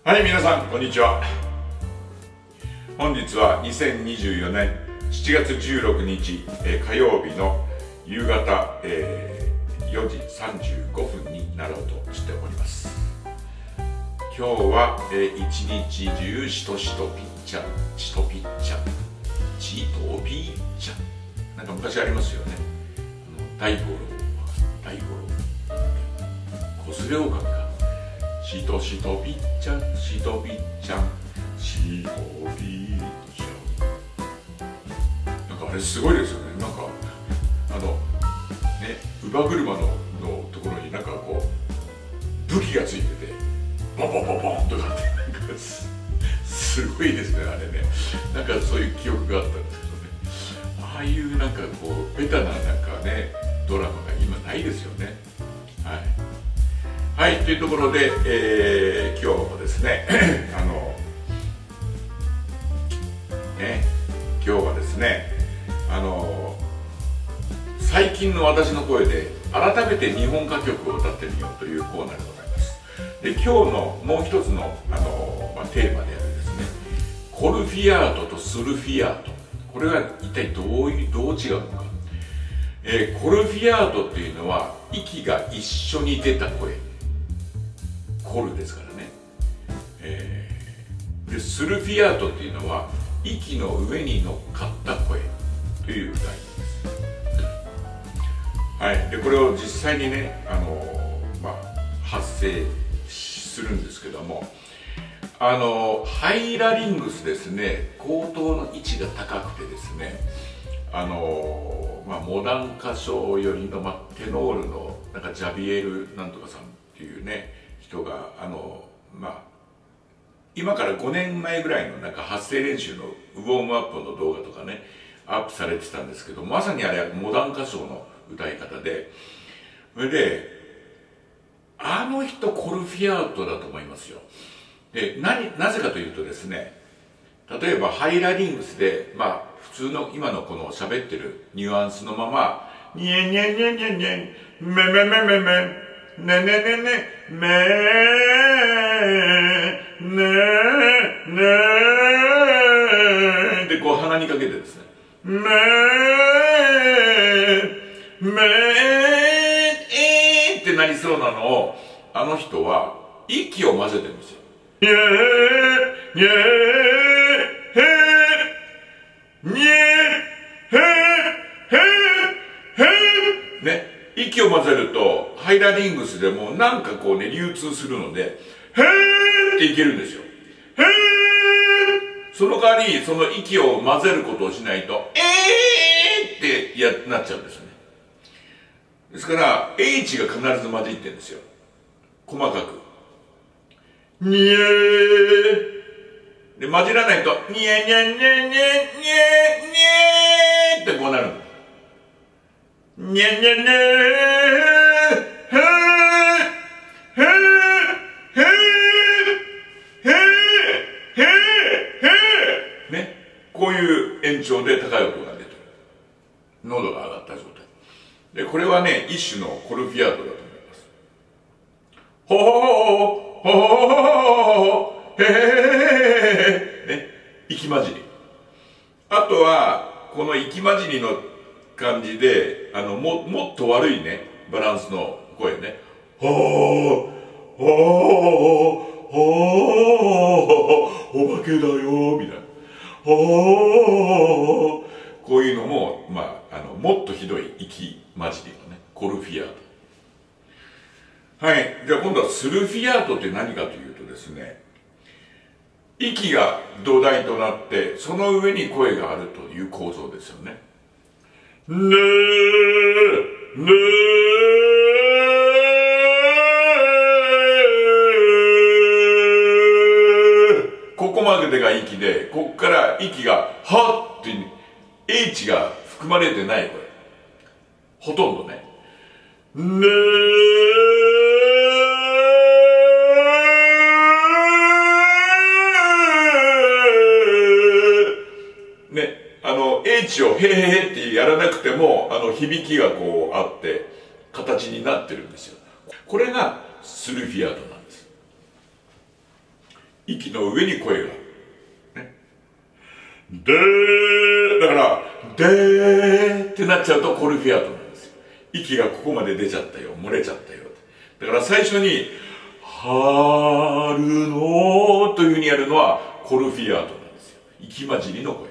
はい、皆さんこんにちは。本日は2024年7月16日、火曜日の夕方、4時35分になろうとしております。今日は、一日中しとしとぴっちゃんしとぴっちゃんしとぴっちゃん、なんか昔ありますよね。大五郎子連れ狼か。しとしとぴっちゃんしとぴっちゃんしとぴっちゃん、なんかあれすごいですよね。なんか乳母車のところになんかこう武器がついててボンボンボンボンとかって、なんかすごいですね、あれね。なんかそういう記憶があったんですけどね。ああいうなんかこうベタななんかねドラマが今ないですよね。はい、というところで、今日もですね今日はですね最近の私の声で改めて日本歌曲を歌ってみようというコーナーでございます。で、今日のもう一つの、テーマであるですね、コルフィアートとスルフィアート、これは一体どう違うのか。コルフィアートっていうのは息が一緒に出た声、コルですからね。でスルフィアートっていうのは息の上に乗っかった声という歌です。はい、でこれを実際にね、発声するんですけども、ハイラリングスですね、口頭の位置が高くてですね、モダン歌唱よりの、テノールのなんかジャビエルなんとかさんっていうね人が今から5年前ぐらいのなんか発声練習のウォームアップの動画とかねアップされてたんですけど、まさにあれはモダン歌唱の歌い方で、それであの人コルフィアートだと思いますよ。でなぜかというとですね、例えばハイラリングスで普通の今のこの喋ってるニュアンスのままニェニェニェニェニェメメメメメねねねねめねねでこう鼻にかけてですねめってなりそうなのを、あの人は息を混ぜてるんですよ。にぇにぇへにぇへへね、息を混ぜるとハイラリングスでもなんかこうね流通するのでへーっていけるんですよ。へー、その代わりその息を混ぜることをしないとってなっちゃうんですよね。ですから H が必ず混じってるんですよ、細かく。にぇーで混じらないとにぇにぇにぇにぇにぇにぇってこうなる。にぇにぇにぇへーへーへーね、こういう延長で高い音が出てる、喉が上がった状態で、これはね一種のコルフィアートだと思います。ほほほほほほほへへへへね、息混じり。あとはこの息混じりの感じでもっと悪いねバランスの声ね、ほーほーほーお化けだよみたいな、ほー、こういうのももっとひどい息混じりのねコルフィアート。はい、じゃあ今度はスルフィアートって何かというとですね、息が土台となってその上に声があるという構造ですよね。ねーねー、ここまでが息で、ここから息がはっって H が含まれてない声、ほとんどね。ねーね、H をへーへーってやらなくても響きがこうあって形になってるんですよ。これがスルフィアートなんです。 息の上に声が、ね、でー、だからでーってなっちゃうとコルフィアートなんですよ。息がここまで出ちゃったよ、漏れちゃったよ。だから最初に春のというふうにやるのはコルフィアートなんですよ。息混じりの声。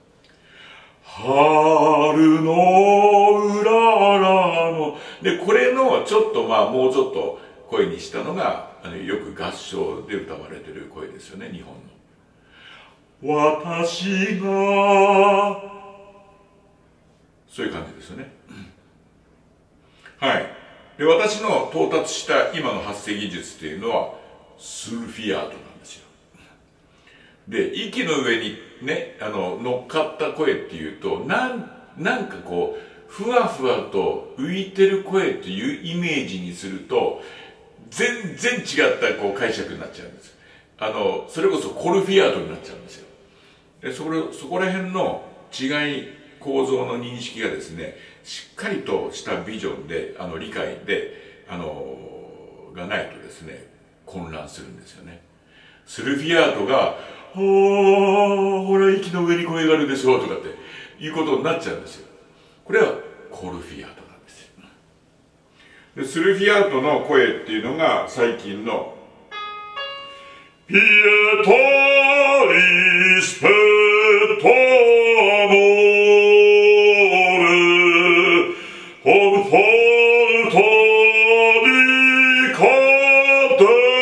春のうららので、これのちょっともうちょっと声にしたのがよく合唱で歌われてる声ですよね、日本の。私がそういう感じですよね。はい。で、私の到達した今の発声技術っていうのはスルフィアートなんですよ。で、息の上にね、乗っかった声っていうと、なんかこう、ふわふわと浮いてる声というイメージにすると、全然違ったこう解釈になっちゃうんです。それこそコルフィアートになっちゃうんですよ。で、そこら辺の違い、構造の認識がですね、しっかりとしたビジョンで、理解で、がないとですね、混乱するんですよね。スルフィアートが、ほら息の上に声があるでしょうとかっていうことになっちゃうんですよ。これはコルフィアートなんですよ。で、スルフィアートの声っていうのが最近のピエタリスペタモーレコンフォルトディカデ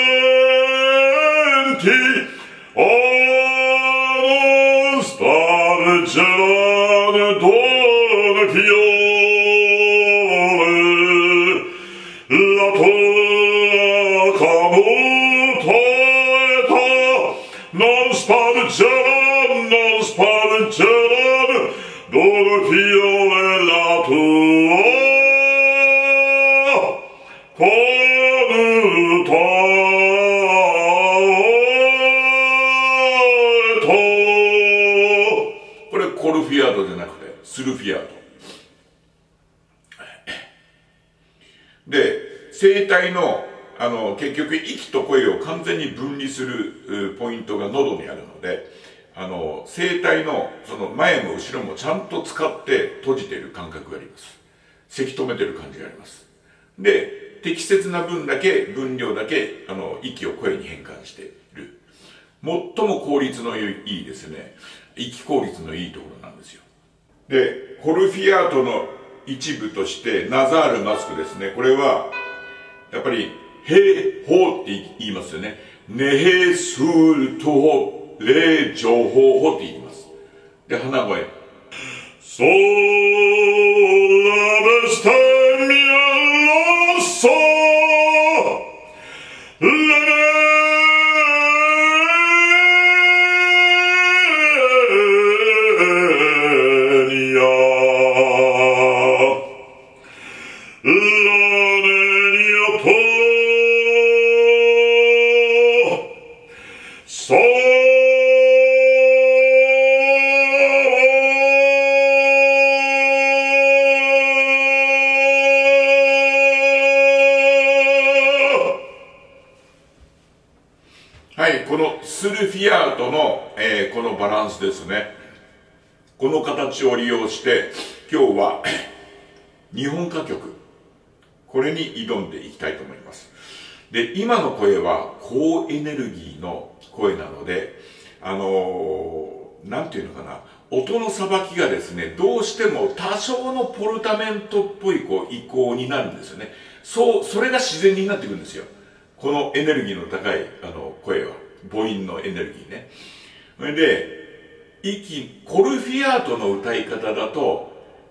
ンティスタルジェラネドネフィオレラトカムトエタノンスパルジェラノンスパルジェラドネフィオレラトコヌトコルフィアートじゃなくてスルフィアートで、声帯の結局息と声を完全に分離するポイントが喉にあるので、声帯のその前も後ろもちゃんと使って閉じている感覚があります。せき止めてる感じがあります。で、適切な分量だけ息を声に変換している。最も効率のいいですね、息効率のいいところなんですよ。で、コルフィアートの一部としてナザールマスクですね。これはやっぱりヘホって言いますよね。ネヘスールトホレジョホホって言います。で、鼻声ソーラベスタミアロッソはい、このスルフィアートの、このバランスですね。この形を利用して今日は日本歌曲、これに挑んでいきたいと思います。で、今の声は高エネルギーの声なので、なんていうのかな、音のさばきがですね、どうしても多少のポルタメントっぽい移行になるんですよね。それが自然になってくるんですよ。このエネルギーの高い声は、母音のエネルギーね。それで、コルフィアートの歌い方だと、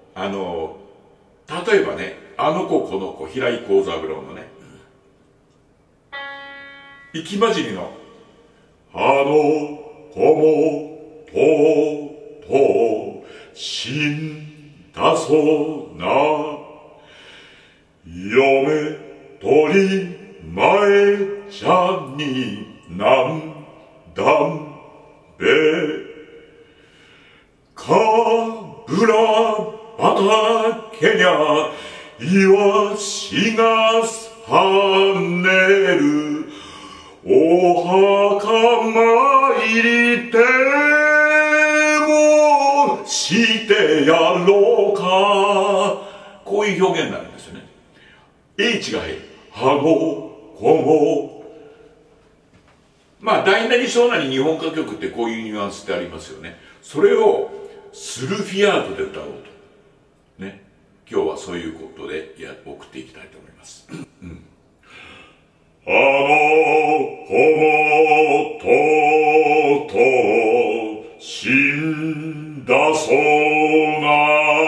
例えばね、あの子この子、平井幸三郎のね、息混じりの、あの子もとうとう死んだそうな、嫁取り前じゃになんだんべかぶら畑にゃイワシが跳ねるお墓参りでもしてやろうか。こういう表現になるんですよね。H が入る。はご、こご。まあ、大なり小なり日本歌曲ってこういうニュアンスってありますよね。それをスルフィアートで歌おうと。ね。今日はそういうことで送っていきたいと思います。うん、あの子もとうとう死んだそうな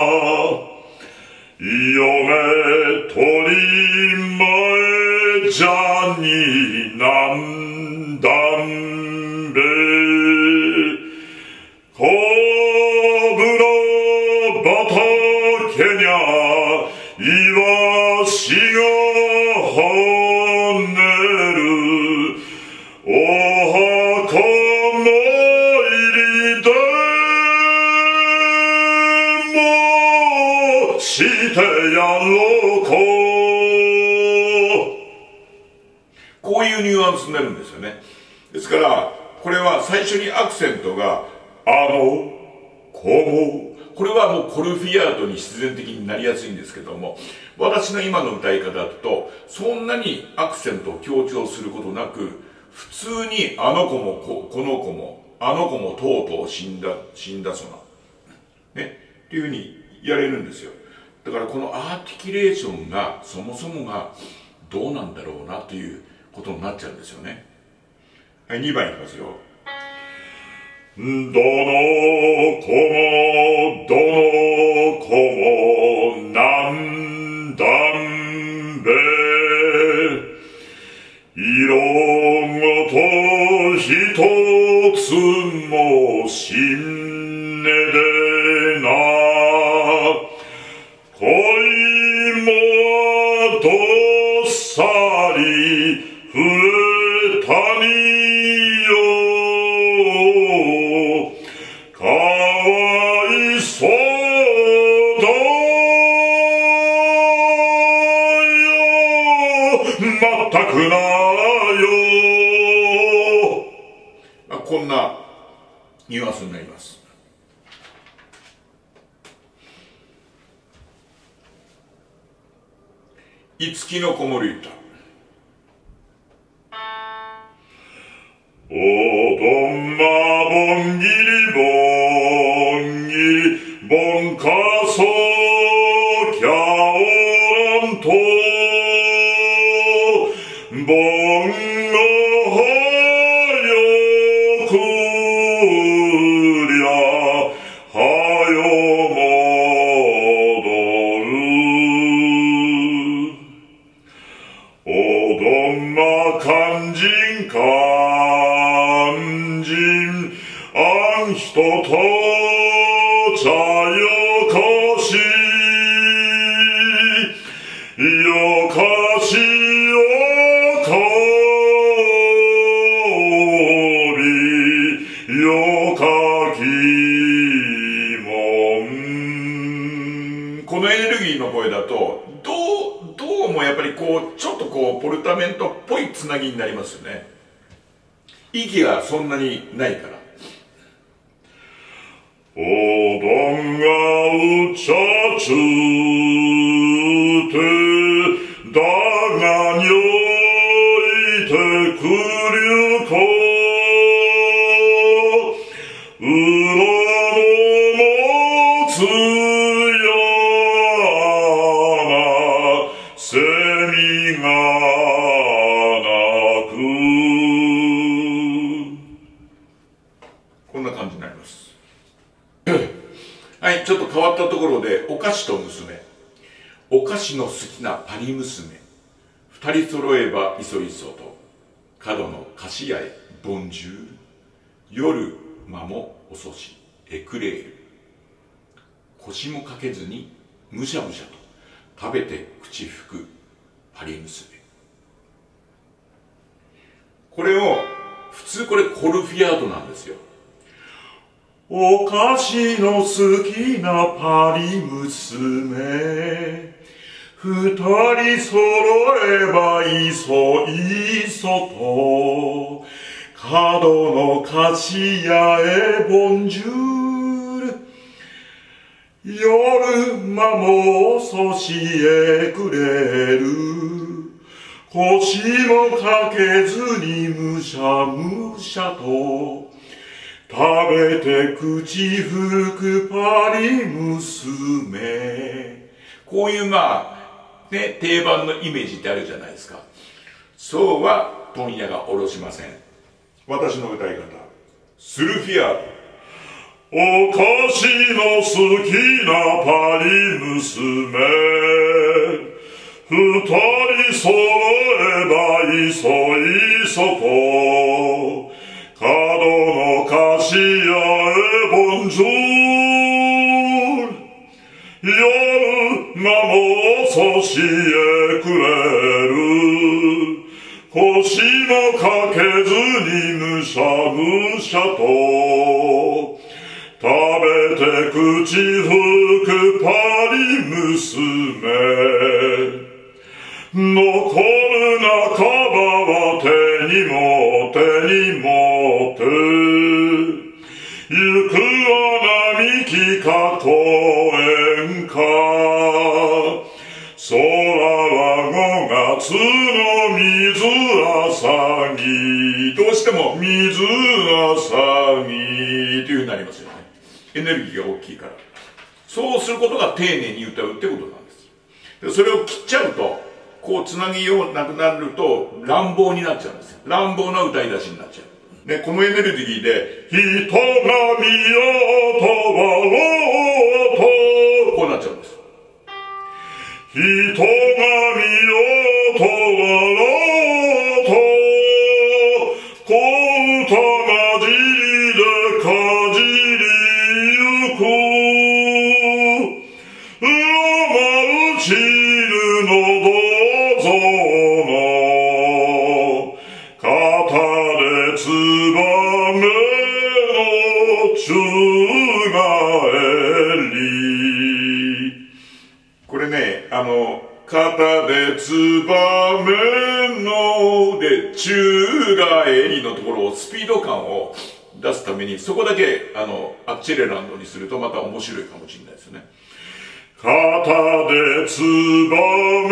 嫁取り前じゃになんだんべこぶの畑にゃイワシが跳ねるお墓参りでもしてやろうか。こういうニュアンスになるんですよね。ですからこれは最初にアクセントがあの子も、これはもうコルフィアートに必然的になりやすいんですけども、私の今の歌い方だとそんなにアクセントを強調することなく、普通にあの子もこの子もあの子もとうとう死んだそうなねっていうふうにやれるんですよ。だからこのアーティキュレーションがそもそもがどうなんだろうなということになっちゃうんですよね。はい、2番いきますよ。どの子もなんだんべ色ごと一つもしんねでな恋もどっさり増えたによかわいそうだよまったくなよ、こんなニュアンスになります。五木の子守歌。おどんまぼんぎりぼんぎりぼんかそきゃおんとぼんがはよくりゃはよ戻るおどんま肝心かあん人と茶よかしよかしよかびよかきもん。このエネルギーの声だとどうもやっぱりこうちょっとこうポルタメントっぽいつなぎになりますよね。息がそんなにないから。おどんがうちゃつてだがにょいてくりゅこうらのもつやなせみがなく、こんな感じになります。はい、ちょっと変わったところで、お菓子と娘。お菓子の好きなパリ娘。二人揃えばいそいそと。角の菓子屋へ、ボンジュール。夜、間も遅し、エクレール。腰もかけずに、むしゃむしゃと。食べて口拭く、パリ娘。これを、普通これコルフィアートなんですよ。お菓子の好きなパリ娘二人揃えばいそいそと角の菓子屋へボンジュール。夜間もそしえくれる。腰もかけずにむしゃむしゃと食べて口ふくパリ娘。こういうね、定番のイメージってあるじゃないですか。そうは問屋がおろしません。私の歌い方、スルフィアート。お菓子の好きなパリ娘。二人揃えばいそいそと角の菓子屋へボンジュール。夜間もそしえくれる。腰もかけずにむしゃむしゃと食べて口ふくパリ娘。残る半ばは手に持って行くは並木か公園か。空は5月の水あさぎ。どうしても水あさぎというふうになりますよね。エネルギーが大きいから。そうすることが丁寧に歌うってことなんです。でそれを切っちゃうと、こうつなぎようなくなると乱暴になっちゃうんですよ。乱暴な歌い出しになっちゃう。で、このエネルギーで、人が見ようと笑おうと、こうなっちゃうんです。人が見ようと笑おうと、小歌なじりでかじりゆく。マルチルの銅像の肩でツバメの宙返り。これね、肩でツバメので宙返りのところをスピード感を出すために、そこだけアクチェレランドにするとまた面白いかもしれないですね。肩でツバメ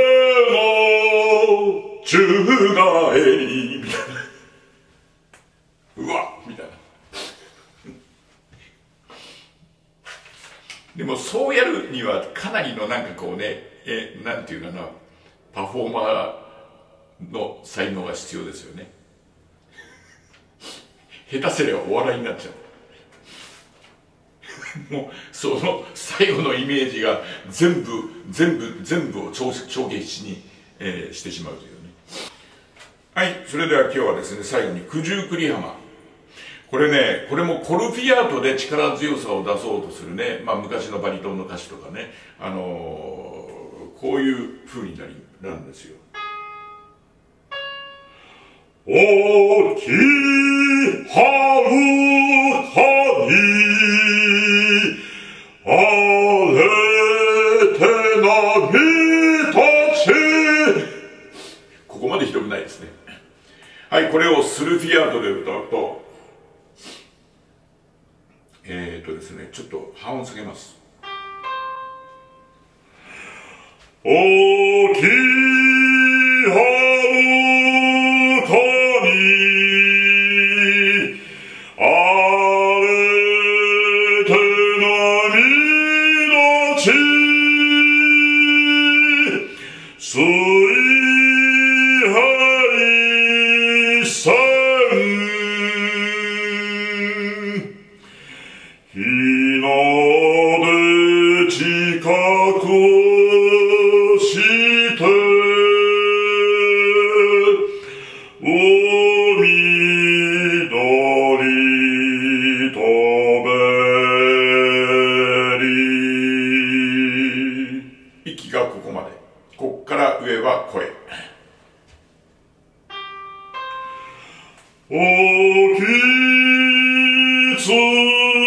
の宙返りみたいな。うわっみたいな。でもそうやるにはかなりのなんかこうね、なんていうかな、パフォーマーの才能が必要ですよね。下手すればお笑いになっちゃう。もうその最後のイメージが全部を帳消しに、してしまうというね。はい、それでは今日はですね、最後に九十九里浜。これね、これもコルフィアートで力強さを出そうとするね、昔のバリトンの歌詞とかね、こういう風になるんですよ。大きい遥かに荒れて波立ち。ここまでひどくないですね。はい、これをスルフィアートで歌うと、ですね、ちょっと半音下げます。大きい遥かに荒れて波立ち水平線日の出近くして海鳥飛べり。息がここまで。こっから上は声。大きい津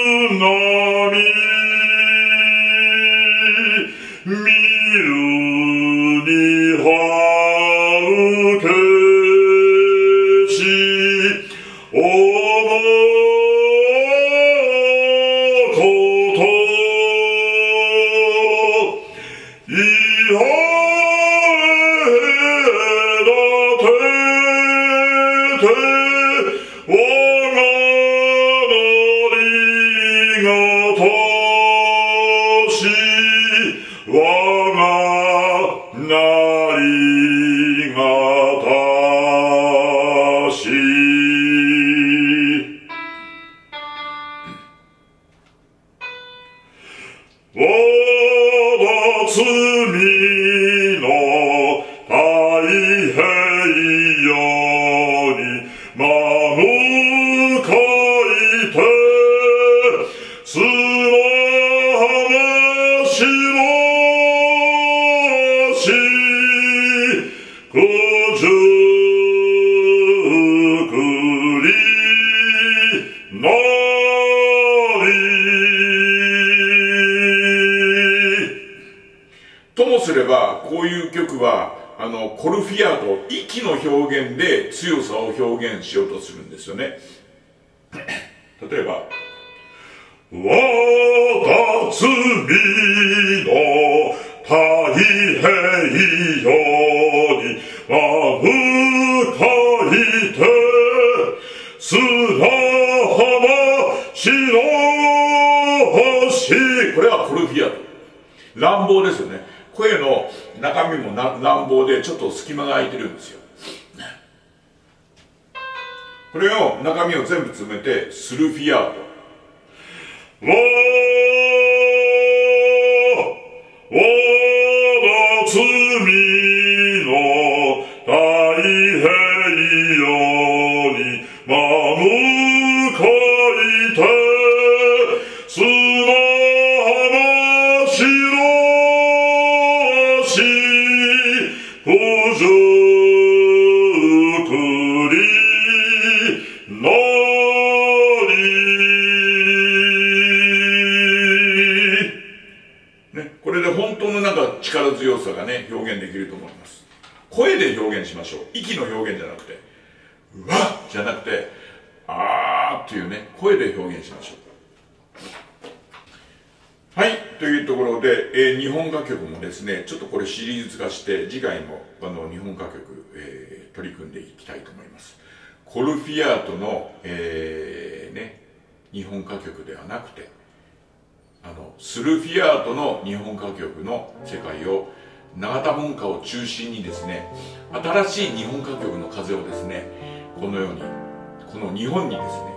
波見るともすれば、こういう曲はコルフィアート、息の表現で強さを表現しようとするんですよね。例えば、私の太平洋にまぶかいて砂浜白星。これはコルフィアート。乱暴ですよね。声の中身も乱暴でちょっと隙間が空いてるんですよ。これを中身を全部詰めてスルフィアート。私の太平洋にまぶかいて砂浜白五十九里のり、ね、これで本当のなんか力強さがね表現できると思います。声で表現しましょう。息の表現じゃなくてうわっじゃなくてあーっていうね声で表現しましょう。はい、というところで、日本歌曲もですね、ちょっとこれシリーズ化して、次回も日本歌曲、取り組んでいきたいと思います。コルフィアートの、日本歌曲ではなくて、スルフィアートの日本歌曲の世界を、永田文化を中心にですね、新しい日本歌曲の風をですね、このように、この日本にですね、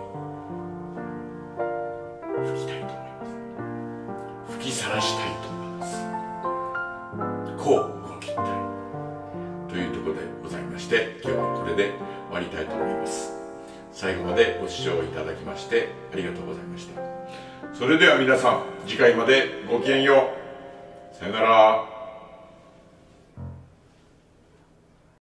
吹きたいと思います。吹きさらしたいと思います。こうご期待というところでございまして、今日はこれで終わりたいと思います。最後までご視聴いただきましてありがとうございました。それでは皆さん、次回までごきげんよう。さよなら。